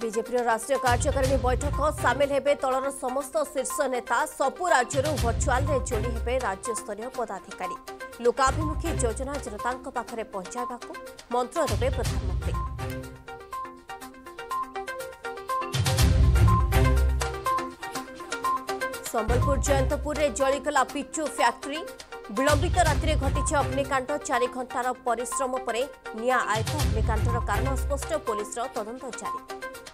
BJP राष्ट्रीय कार्यकारिणी बैठक सामिल हेबे तलर समस्त शीर्ष नेता सबु राज्य वर्चुआल जोड़ी हेबे राज्यस्तरीय पदाधिकारी लोकाभिमुखी योजना जनता पाखरे पहुंचाइबा मंत्र देबे प्रधानमंत्री। संबलपुर जयंतपुर में जलीगला पिचु फैक्ट्री विलंबित राति घटी अग्निकांड 4 घंटार परिश्रम पर निया आयत अग्निकांडर कारण स्पष्ट पुलिस तदंत जारी।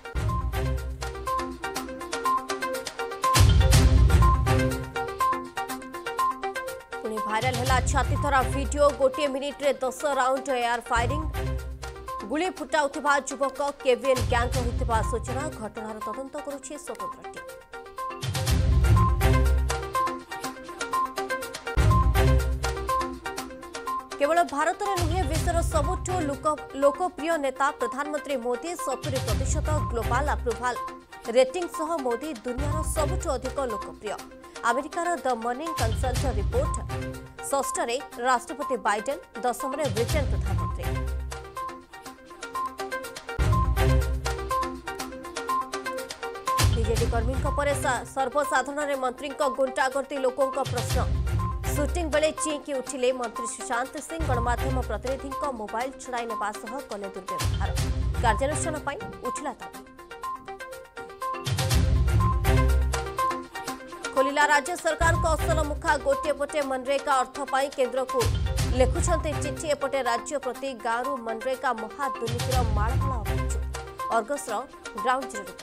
पुणे भाइराल है छातीथरा वीडियो गोटे मिनिट रे 10 राउंड एयर फायरिंग गुली फुटाउथिबा युवक केवीएन गैंग होइतिबा सूचना घटनार तदंत करुछि स्वतंत्र टीम। केवल भारत में नुहे विश्वर सबुठ लोकप्रिय नेता प्रधानमंत्री मोदी 70% ग्लोबल अप्रुवाल रेटिंग सह मोदी दुनियार सबुठ अधिक लोकप्रिय। अमेरिकार द मॉर्निंग कंसल्ट रिपोर्ट 6 राष्ट्रपति बाइडेन 10 ब्रिटेन प्रधानमंत्री। बीजेडी कर्मी सर्वसाधारण मंत्री गुंटागर्दी लोकों प्रश्न सुटिंग बेले चींकी उठिले मंत्री सुशांत सिंह गणमाध्यम प्रतिनिधि मोबाइल छड़ाई नेबा सह कले दुर्व्यवहार कार्यानुष्ठान पई उठिला दाबी। खोलिला राज्य सरकार को असल मुखा गोटे पटे मनरेगा अर्थ पाई केंद्र को लेखुछंते चिठी एपटे राज्य प्रति गांरू मनरेगा महादुर्नीतिर माळमाळ अभियोग। अर्गसर ग्राउंड जीरो रिपोर्ट।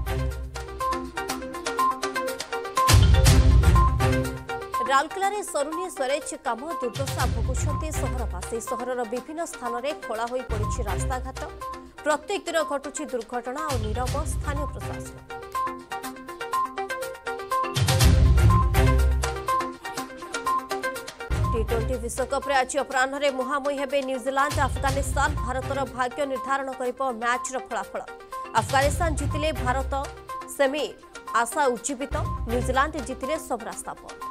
राउरकेला रे सरुनी स्वरेज काम दुर्दशा भोगुंट सहरवासी। सहरर विभिन्न स्थान में खोला हो पड़ी रास्ताघाट प्रत्येक दिन घटुची दुर्घटना और नीरव स्थानीय प्रशासन। T20 विश्वकप आज अपराह मुहांमुही हेबे न्यूजीलैंड अफगानिस्तान। भारतर भाग्य निर्धारण कर मैच फलाफल। अफगानिस्तान जितिले भारत सेमी आशा उज्जीवित। न्यूजीलैंड जितिले सब रास्ता बंद।